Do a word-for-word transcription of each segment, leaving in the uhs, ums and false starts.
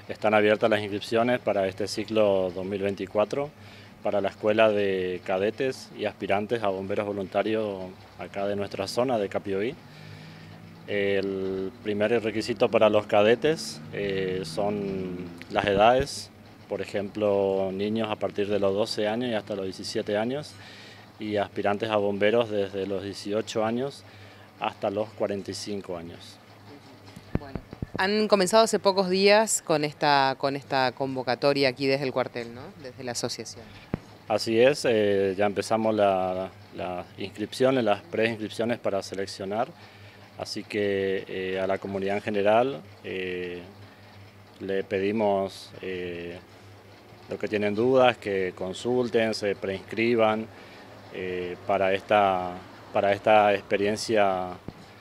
Están abiertas las inscripciones para este ciclo dos mil veinticuatro para la Escuela de Cadetes y Aspirantes a Bomberos Voluntarios acá de nuestra zona de Capiobí. El primer requisito para los cadetes eh, son las edades, por ejemplo, niños a partir de los doce años y hasta los diecisiete años, y aspirantes a bomberos desde los dieciocho años hasta los cuarenta y cinco años. Bueno, han comenzado hace pocos días con esta, con esta convocatoria aquí desde el cuartel, ¿no? Desde la asociación. Así es, eh, ya empezamos las la inscripciones, las preinscripciones para seleccionar, así que eh, a la comunidad en general eh, le pedimos eh, los que tienen dudas que consulten, se preinscriban eh, para, esta, para esta experiencia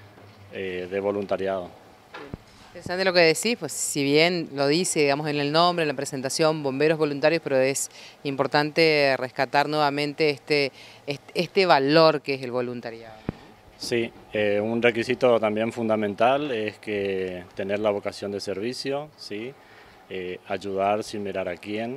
eh, de voluntariado. Interesante lo que decís, pues si bien lo dice, digamos, en el nombre, en la presentación, bomberos voluntarios, pero es importante rescatar nuevamente este, este, este valor que es el voluntariado. Sí, eh, un requisito también fundamental es que tener la vocación de servicio, ¿sí? Eh, ayudar sin mirar a quién,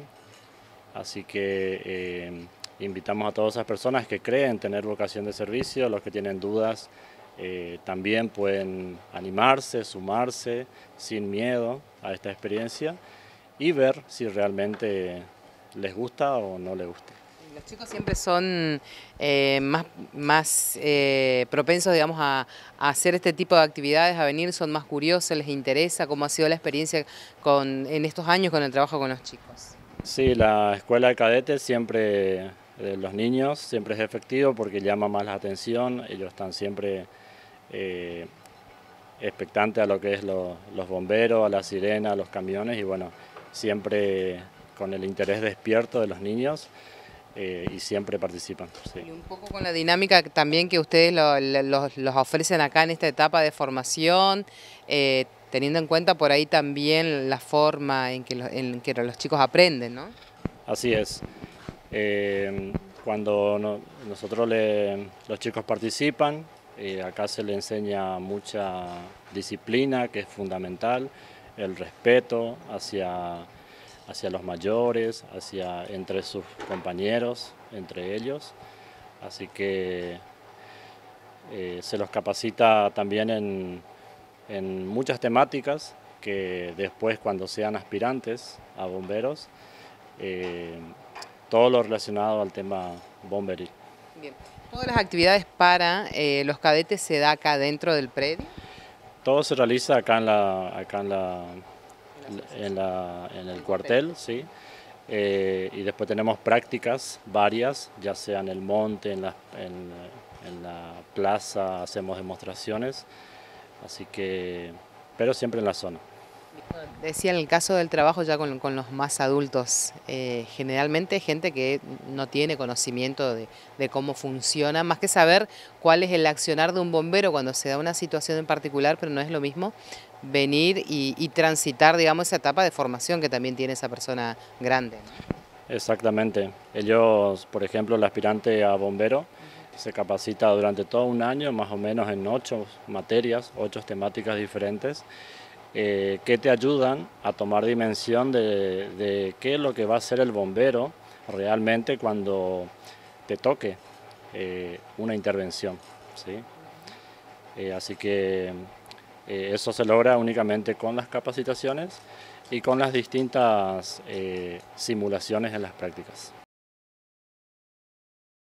así que eh, invitamos a todas esas personas que creen tener vocación de servicio, los que tienen dudas eh, también pueden animarse, sumarse sin miedo a esta experiencia y ver si realmente les gusta o no les gusta. Los chicos siempre son eh, más, más eh, propensos, digamos, a, a hacer este tipo de actividades, a venir, son más curiosos, les interesa cómo ha sido la experiencia con, en estos años con el trabajo con los chicos. Sí, la escuela de cadetes siempre, de los niños, siempre es efectivo porque llama más la atención, ellos están siempre eh, expectantes a lo que es lo, los bomberos, a la sirena, a los camiones y bueno, siempre con el interés despierto de los niños. Eh, y siempre participan. Sí. Y un poco con la dinámica también que ustedes lo, lo, los, los ofrecen acá en esta etapa de formación, eh, teniendo en cuenta por ahí también la forma en que, lo, en que los chicos aprenden, ¿no? Así es. Eh, cuando no, nosotros le, los chicos participan, eh, acá se les enseña mucha disciplina, que es fundamental, el respeto hacia hacia los mayores, hacia entre sus compañeros, entre ellos, así que eh, se los capacita también en, en muchas temáticas que después cuando sean aspirantes a bomberos, eh, todo lo relacionado al tema bomberil. Bien. ¿Todas las actividades para eh, los cadetes se da acá dentro del predio? Todo se realiza acá en la, acá en la En, la, en el cuartel, sí. Eh, y después tenemos prácticas varias, ya sea en el monte, en la, en, en la plaza, hacemos demostraciones, así que, pero siempre en la zona. Decía en el caso del trabajo ya con, con los más adultos, eh, generalmente gente que no tiene conocimiento de, de cómo funciona, más que saber cuál es el accionar de un bombero cuando se da una situación en particular, pero no es lo mismo venir y, y transitar, digamos, esa etapa de formación que también tiene esa persona grande, ¿no? Exactamente. Ellos, por ejemplo, el aspirante a bombero se capacita durante todo un año, más o menos en ocho materias, ocho temáticas diferentes, eh, que te ayudan a tomar dimensión de, de qué es lo que va a hacer el bombero realmente cuando te toque eh, una intervención, ¿sí? Eh, así que eh, eso se logra únicamente con las capacitaciones y con las distintas eh, simulaciones en las prácticas.